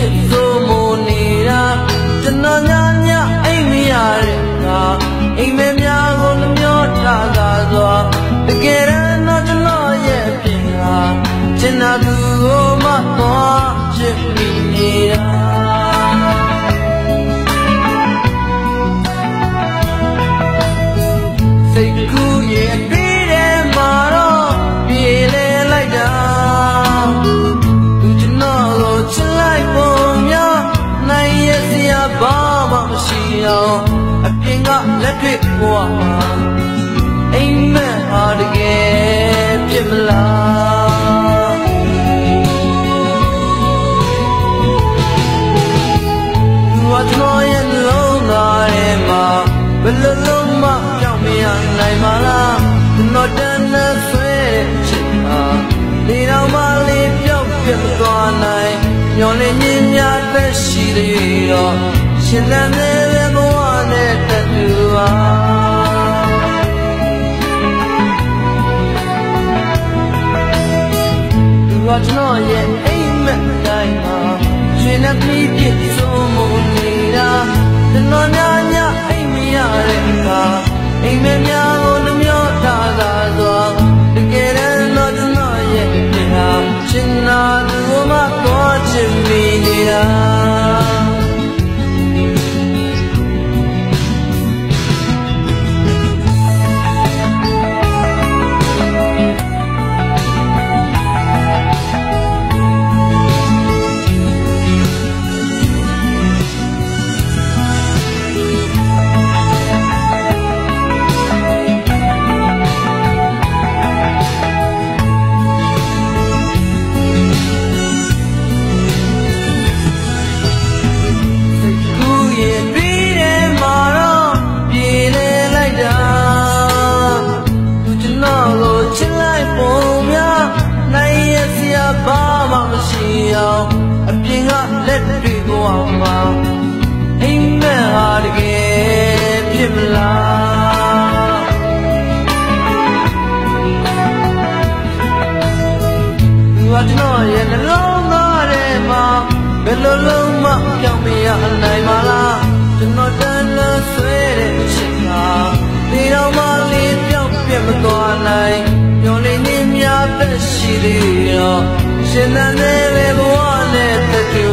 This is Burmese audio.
စ်ဆိုးမို့နေတာကျွန်တော်ညအိမ်မရတဲ့အခါအိမ်မက်များကိုနှမျောထားသာစွာတကယ်တော့ကျွန်တော်ရဲ့အပြင်ဟာကျင်နာသူကိုမှသွားချစ်မိနေတာစိတ်ကူးရဲ့ပြီးတဲ့မှာတော့ပြေလေလိုက်တာသူကျွန်တော်ကိုချစ်လိုက်ပုံများနိုင်ရစရာဘာမှမရှိအောင်အပြင်ကလက်တွေ့ဘဝမှာအိမ်မက်ဟာတကယ်ဖြစ်မလားသူကကျွန်တော်ရဲ့နှလုံးသားထဲမှာဘယ်လိုလုံးမှပြောင်းမရနိုင်ပါလားကျွန်တော်တန်းနဲ့ဆွဲတဲ့ချစ်ဟာဒီတော့မှလေးပြောက်ပြတ်သွားနိုင်ညော်လင်းမြင်းများသက်ရှိသေးတော့ရှင်သန်တဲ့ဘဝနဲ့တတူပါသူကကျွန်တော်ရဲ့အိမ်မက်တိုင်းမှာရှင်နဲ့ပြီးပြည့်စုံမှုနေတာကျွန်တော်ညအိမ်မရတဲ့အခါအိမ်မက်များကိုနှမျောထားသာစွာတကယ်တော့ကျွန်တော်ရဲ့ပြဟာချင်နာသူမှသွားချင်မိနေတာဘာမှမရှိအောင်အပြင်ကလက်တွေဘဝမှာအိမ်မက်ဟာတကယ်ဖြစ်မလားသူကကျွန်တော်ရဲ့နှလုံးသားထဲမှာဘယ်လိုလုံးမှပြောင်းမရနိုင်ပါလားကျွန်တော်တန်းလို့ဆွဲတဲ့ချစ်ဟာဒီတော့မှလေးပြောင်းပြတ်မသွားနိုင်ညော်လေးနေများသက်ရှိသေးတော့ရှင်သန်တဲ့ဘဝနဲ့တတူ